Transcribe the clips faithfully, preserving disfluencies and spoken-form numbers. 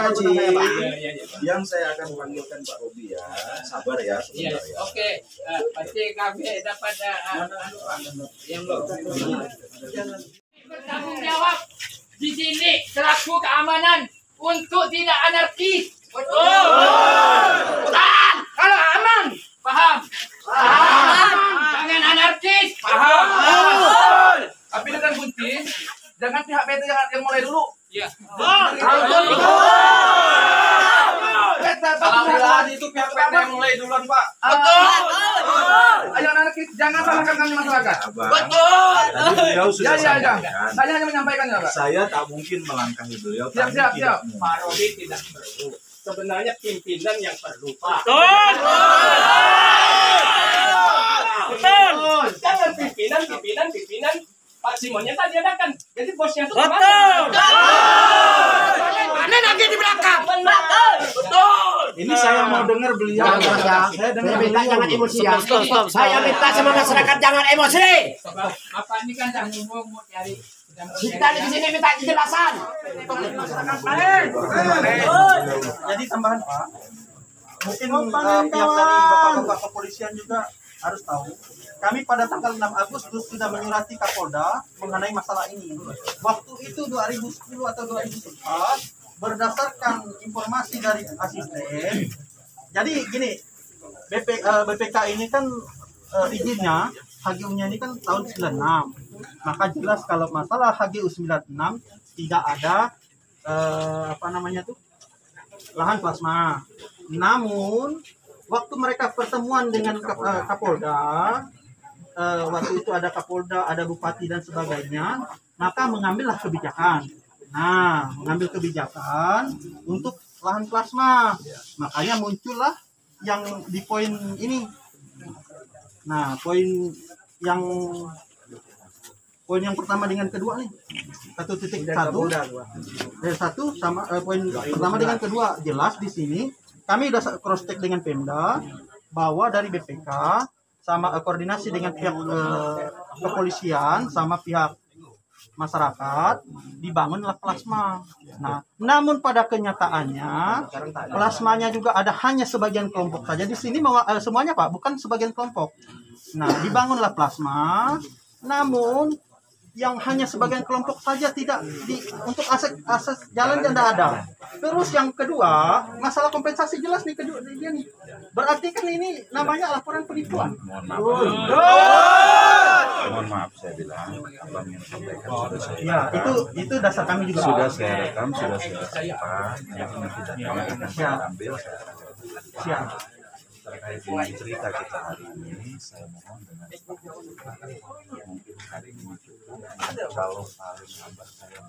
Haji, yang saya akan panggilkan Pak Robi ya. Sabar ya, sebentar ya. Oke, pasti kami dapat yang bertanggung jawab di sini selaku keamanan untuk tidak anarkis. Betul. Betul. Kalau aman, paham? Paham. Jangan anarkis, paham? Paham. Tapi dengan kunci, jangan pihak P T yang mulai dulu. Iya. Alhamdulillah itu pihak P T yang mulai duluan Pak. Betul. Ayo anarkis, jangan salahkan kami masyarakat. Betul. Beliau sudah Ya, ya, ya. sampaikan. Saya hanya menyampaikan ya, Pak. Saya tak mungkin melangkahi beliau. Siap, kami siap, tidak siap. mau. Pak Robi tidak perlu. Sebenarnya pimpinan yang perlu, Pak. Betul. Betul. Jangan pimpinan, pimpinan, pimpinan. Pak Simonnya tadi ada kan. Jadi bosnya itu kemana? Mana lagi di belakang? Betul. Betul. Ini saya mau dengar beliau. Ya, Saya dengar saya minta beliau. jangan emosi ya. Saya minta sama masyarakat jangan emosi. Bapak ini kan dah ngomong mau cari. Kita di sini minta kejelasan. Jadi tambahan Pak, mungkin uh, pihak dari bapak-bapak kepolisian juga harus tahu. Kami pada tanggal enam Agustus sudah menyurati Kapolda mengenai masalah ini. Waktu itu dua ribu sepuluh atau dua ribu sebelas berdasarkan informasi dari asisten. Jadi gini, B P, uh, B P K ini kan uh, izinnya H G U-nya ini kan tahun sembilan puluh enam. Maka jelas kalau masalah H G U sembilan puluh enam tidak ada uh, apa namanya tuh lahan plasma. Namun waktu mereka pertemuan dengan Kap, uh, Kapolda, uh, waktu itu ada Kapolda, ada Bupati dan sebagainya, maka mengambillah kebijakan. Nah, mengambil kebijakan untuk lahan plasma. Makanya muncullah yang di poin ini. Nah, poin yang poin yang pertama dengan kedua nih satu titik satu dari satu sama eh, poin pertama dengan kedua jelas di sini kami udah cross check dengan Pemda bahwa dari B P K sama eh, koordinasi dengan pihak eh, kepolisian sama pihak masyarakat dibangunlah plasma. Nah, namun pada kenyataannya plasmanya juga ada hanya sebagian kelompok saja di sini eh, semuanya Pak, bukan sebagian kelompok. Nah, dibangunlah plasma, namun yang hanya sebagian kelompok saja tidak di, untuk akses akses jalan yang tidak ada. Terus yang kedua, masalah kompensasi jelas nih kedua dia nih. Berarti kan ini namanya laporan penipuan. Mohon maaf. Mohon maaf saya bilang apa yang sampaikan sudah saya. Ya, itu itu dasar kami juga. Sudah saya rekam, sudah saya simpan. Yang nanti datanya akan saya ambil. Saya Siap. terkait dengan cerita kita hari ini, saya mohon dengan mungkin hari ini cukup. Kalau paling lambat saya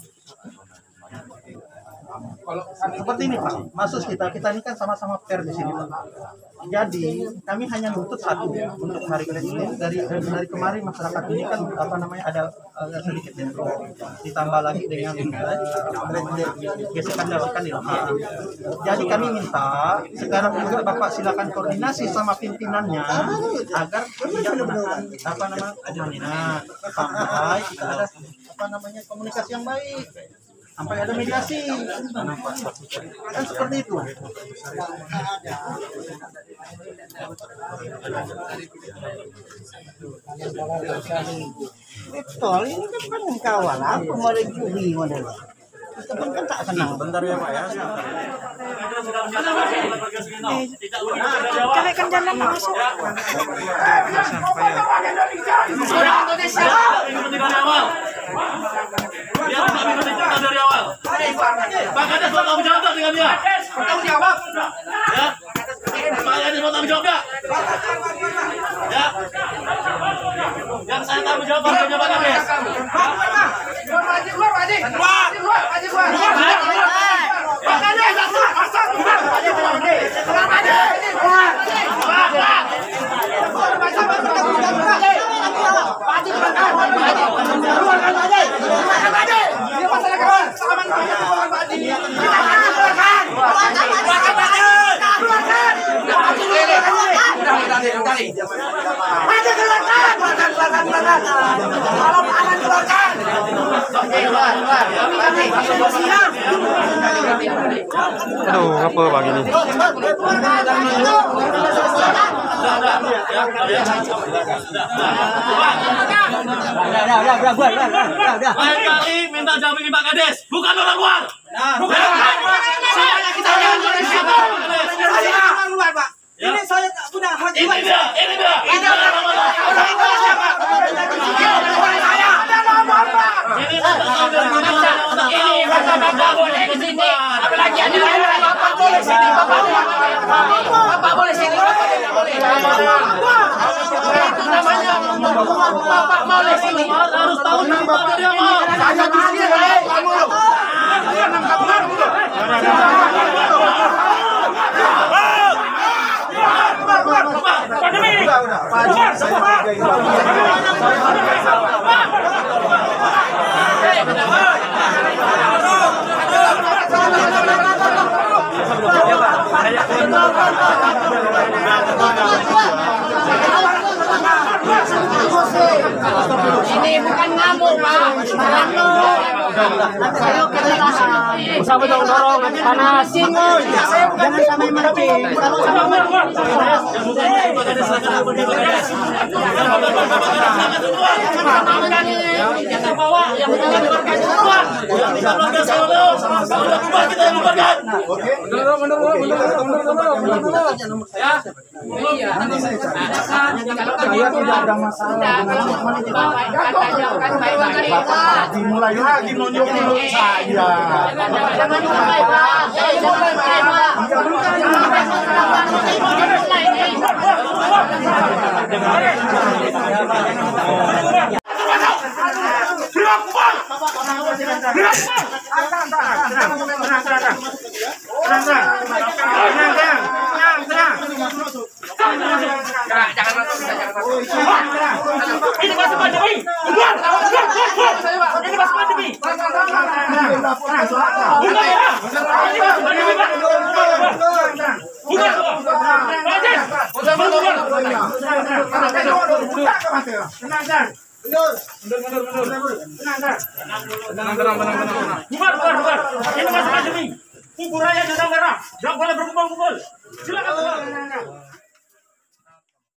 Kalau seperti ini Pak, maksud kita kita ini kan sama-sama fair di sini Pak. Jadi kami hanya nuntut satu untuk hari ini dari dari kemarin masyarakat ini kan apa namanya ada agak sedikit dentro ditambah lagi dengan gesekan dilakukan di lapangan. Jadi kami minta sekarang juga Bapak silakan koordinasi sama pimpinannya agar tidak menahan apa namanya koordinat sampai kita ada apa namanya komunikasi yang baik. Sampai ada mediasi kan seperti itu. Betul, ini kan kan kawan apa mau juri model itu pun kan tak senang. bentar ya Pak ya. Kalian kan jalan masuk. Seorang Indonesia. dari awal. Dia tidak bisa dari awal. Bahkan ada soal tanggung jawab dengan dia. Bertanggung jawab. Ya. Pak ada soal tanggung jawab nggak? Ya. Yang saya tanggung jawab tanggung jawab apa? Keluar Pak Haji, keluar Pak Haji. Keluar. Keluar Pak Haji, keluar. Pak Haji, satu, satu. Keluar Pak Haji, keluar Pak Haji. Keluar Pak Haji. Keluar. Keluar. Keluar Pak Haji, keluar Pak Haji. Keluar Pak Haji. Keluar Pak Haji. Ini masalah kawan. Salaman Pak Haji, keluar Pak Haji. Kita akan keluarkan. Keluarkan Pak Haji. Keluarkan. Pak Haji, keluarkan. Udah, udah, udah. Pak Haji, keluarkan. Keluarkan, keluarkan, keluarkan. Kalau Pak Haji keluarkan. Aduh, apa bang ini? Lain kali minta jamin Pak Kades, bukan orang luar. Bukan. Ini saya tak punya hak. Ini dia, ini dia. Ini orang luar. Ini bapak bapak boleh ke sini. Apalagi ada bapak boleh sini. Bapak bapak boleh sini. Bapak tidak boleh. Itu namanya bapak boleh sini. Harus tahu tempat dia mau. Saya di sini. Ini bukan ngamuk, Pak. Usah dong dorong, nanti panas. Jangan sampai mancing. Kalau sama Jangan bawa yang mengeluarkan semua. Ya. Iya. saya tidak ada masalah dimulai lagi nonjok menurut saya. Jangan mulai, Pak. Eh, mulai, Pak. Ini masuk pandemi. Keluar. Ini masuk pandemi. Bukan ya. Ini masuk pandemi, Pak. Bukan. Bubar, bubar, bubar. Ini masuk pandemi. Kubur aja di negara. Jangan boleh berkumpul-kumpul. Silakan.